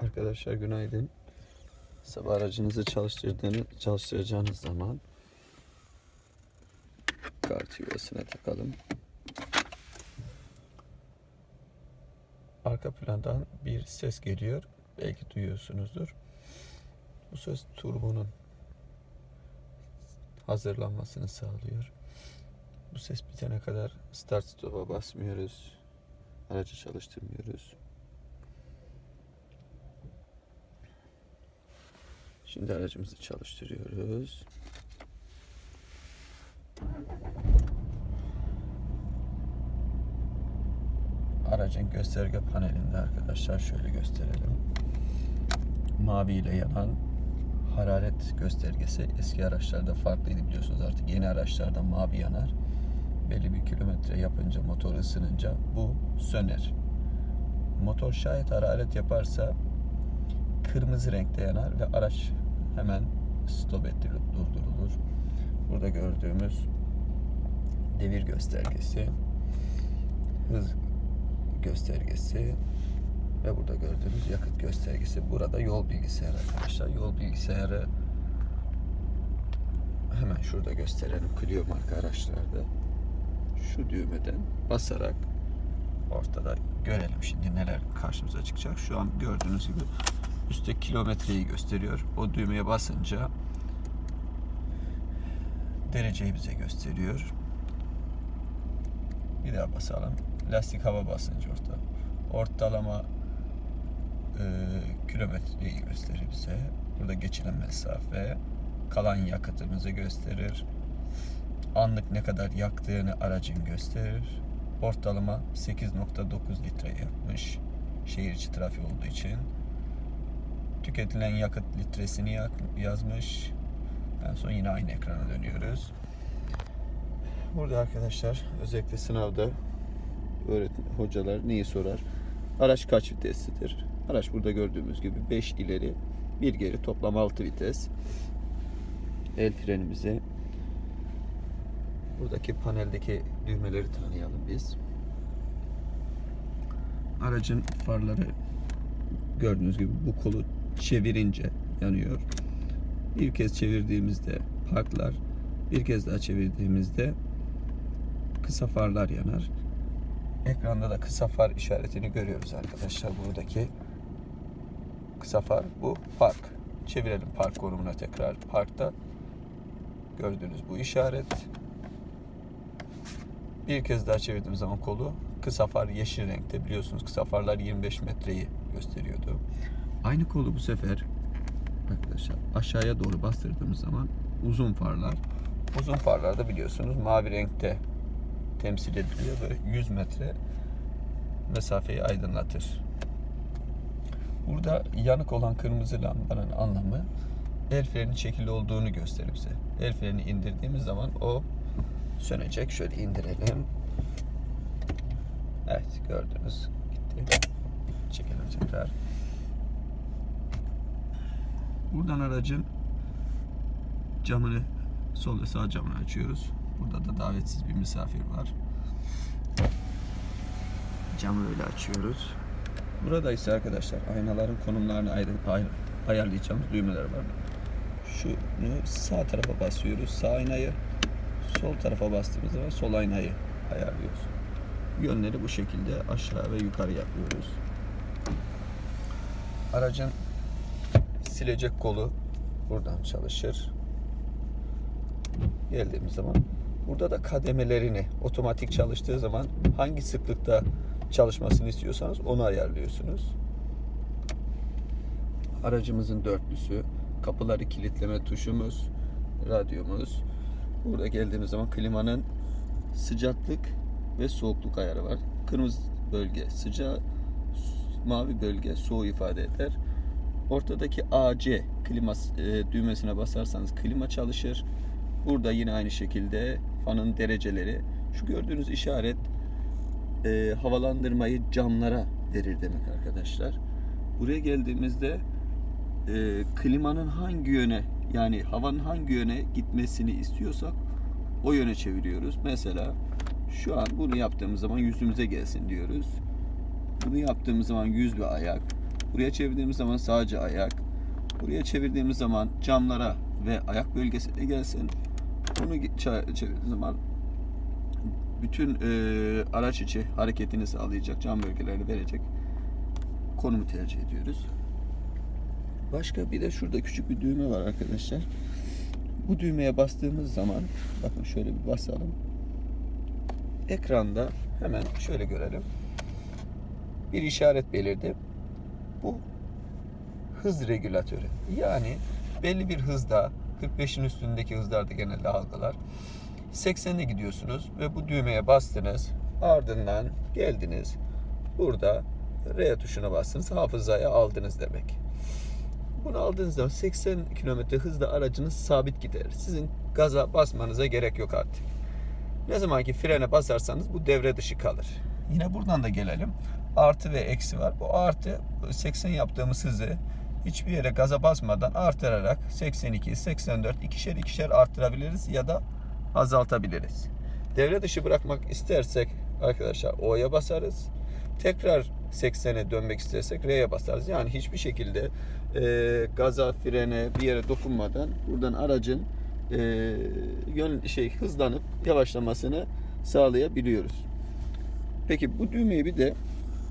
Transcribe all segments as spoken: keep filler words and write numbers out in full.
Arkadaşlar günaydın. Sabah aracınızı çalıştırdığını çalıştıracağınız zaman kart yuvasına takalım. Arka plandan bir ses geliyor. Belki duyuyorsunuzdur. Bu ses turbonun hazırlanmasını sağlıyor. Bu ses bitene kadar start stop'a basmıyoruz. Aracı çalıştırmıyoruz. Şimdi aracımızı çalıştırıyoruz. Aracın gösterge panelinde arkadaşlar şöyle gösterelim. Mavi ile yanan hararet göstergesi eski araçlarda farklıydı, biliyorsunuz. Artık yeni araçlarda mavi yanar. Belli bir kilometre yapınca, motor ısınınca bu söner. Motor şayet hararet yaparsa kırmızı renkte yanar ve araç hemen stop ettirilip durdurulur. Burada gördüğümüz devir göstergesi, hız göstergesi ve burada gördüğümüz yakıt göstergesi. Burada yol bilgisayarı arkadaşlar. Yol bilgisayarı hemen şurada gösterelim. Clio marka araçlarda şu düğmeden basarak ortada görelim şimdi neler karşımıza çıkacak. Şu an gördüğünüz gibi üstte kilometreyi gösteriyor. O düğmeye basınca dereceyi bize gösteriyor. Bir daha basalım. Lastik hava basıncı orta. Ortalama e, kilometreyi gösterir bize. Burada geçilen mesafe, kalan yakıtımızı gösterir. Anlık ne kadar yaktığını aracın gösterir. Ortalama sekiz nokta dokuz litre yakmış. Şehir içi trafik olduğu için. Tüketilen yakıt litresini yazmış. En son yine aynı ekrana dönüyoruz. Burada arkadaşlar özellikle sınavda öğretmen hocalar neyi sorar? Araç kaç viteslidir? Araç burada gördüğümüz gibi beş ileri bir geri, toplam altı vites. El frenimizi, buradaki paneldeki düğmeleri tanıyalım biz. Aracın farları gördüğünüz gibi bu kolu çevirince yanıyor. Bir kez çevirdiğimizde parklar, bir kez daha çevirdiğimizde kısa farlar yanar. Ekranda da kısa far işaretini görüyoruz arkadaşlar. Buradaki kısa far, bu park. Çevirelim park konumuna tekrar. Parkta gördüğünüz bu işaret. Bir kez daha çevirdiğim zaman kolu, kısa far yeşil renkte. Biliyorsunuz kısa farlar yirmi beş metreyi gösteriyordu. Aynı kolu bu sefer arkadaşlar aşağıya doğru bastırdığımız zaman uzun farlar. Uzun farlarda biliyorsunuz mavi renkte temsil ediliyor ve yüz metre mesafeyi aydınlatır. Burada yanık olan kırmızı lambanın anlamı el freni çekili olduğunu gösterir bize. El freni indirdiğimiz zaman o sönecek. Şöyle indirelim. Evet, gördünüz. Gitti. Çekelim tekrar. Buradan aracın camını, sol ve sağ camını açıyoruz. Burada da davetsiz bir misafir var. Camı öyle açıyoruz. Burada ise arkadaşlar aynaların konumlarını ayrı, ayrı, ayarlayacağımız düğmeler var. Şunu sağ tarafa basıyoruz. Sağ aynayı, sol tarafa bastığımız zaman sol aynayı ayarlıyoruz. Yönleri bu şekilde aşağı ve yukarı yapıyoruz. Aracın silecek kolu buradan çalışır. Geldiğimiz zaman burada da kademelerini, otomatik çalıştığı zaman hangi sıklıkta çalışmasını istiyorsanız onu ayarlıyorsunuz. Aracımızın dörtlüsü, kapıları kilitleme tuşumuz, radyomuz. Burada geldiğimiz zaman klimanın sıcaklık ve soğukluk ayarı var. Kırmızı bölge sıcağı, mavi bölge soğuğu ifade eder. Ortadaki A C klima e, düğmesine basarsanız klima çalışır. Burada yine aynı şekilde fanın dereceleri. Şu gördüğünüz işaret e, havalandırmayı camlara verir demek arkadaşlar. Buraya geldiğimizde e, klimanın hangi yöne, yani havanın hangi yöne gitmesini istiyorsak o yöne çeviriyoruz. Mesela şu an bunu yaptığımız zaman yüzümüze gelsin diyoruz. Bunu yaptığımız zaman yüz ve ayak. Buraya çevirdiğimiz zaman sadece ayak. Buraya çevirdiğimiz zaman camlara ve ayak bölgesine gelsin. Bunu çevirdiğimiz zaman bütün e, araç içi hareketini sağlayacak, cam bölgelerini verecek konumu tercih ediyoruz. Başka bir de şurada küçük bir düğme var arkadaşlar. Bu düğmeye bastığımız zaman, bakın şöyle bir basalım. Ekranda hemen şöyle görelim. Bir işaret belirdi. Bu hız regülatörü. Yani belli bir hızda, kırk beşin üstündeki hızlarda genelde algılar. seksene gidiyorsunuz ve bu düğmeye bastınız. Ardından geldiniz. Burada R tuşuna bastınız. Hafızaya aldınız demek. Bunu aldığınız zaman seksen kilometre hızda aracınız sabit gider. Sizin gaza basmanıza gerek yok artık. Ne zaman ki frene basarsanız bu devre dışı kalır. Yine buradan da gelelim. Artı ve eksi var. Bu artı seksen yaptığımız hızı hiçbir yere gaza basmadan artırarak seksen iki, seksen dört ikişer ikişer arttırabiliriz ya da azaltabiliriz. Devre dışı bırakmak istersek arkadaşlar O'ya basarız. Tekrar seksene dönmek istersek R'ye basarız. Yani hiçbir şekilde e, gaza, frene bir yere dokunmadan buradan aracın e, yön şey hızlanıp yavaşlamasını sağlayabiliyoruz. Peki bu düğmeyi bir de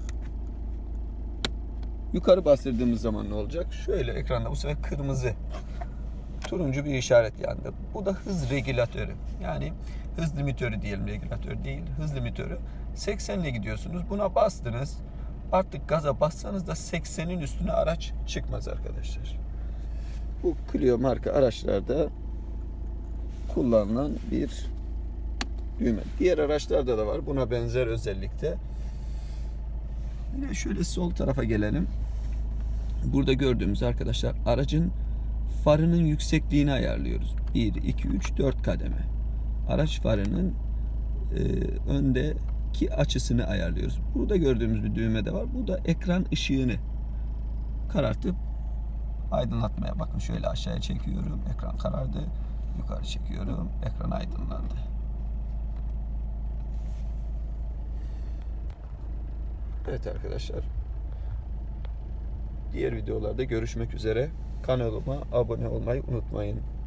yukarı bastırdığımız zaman ne olacak? Şöyle ekranda bu sefer kırmızı, turuncu bir işaret yandı. Bu da hız regülatörü. Yani hız limitörü diyelim, regülatör değil. Hız limitörü. seksen ile gidiyorsunuz. Buna bastınız. Artık gaza bassanız da seksenin üstüne araç çıkmaz arkadaşlar. Bu Clio marka araçlarda kullanılan bir düğme. Diğer araçlarda da var. Buna benzer özellikte. Yine şöyle sol tarafa gelelim. Burada gördüğümüz arkadaşlar aracın farının yüksekliğini ayarlıyoruz. bir, iki, üç, dört kademe. Araç farının e, öndeki açısını ayarlıyoruz. Burada gördüğümüz bir düğme de var. Bu da ekran ışığını karartıp aydınlatmaya. Bakın şöyle aşağıya çekiyorum. Ekran karardı. Yukarı çekiyorum. Ekran aydınlandı. Evet arkadaşlar. Diğer videolarda görüşmek üzere. Kanalıma abone olmayı unutmayın.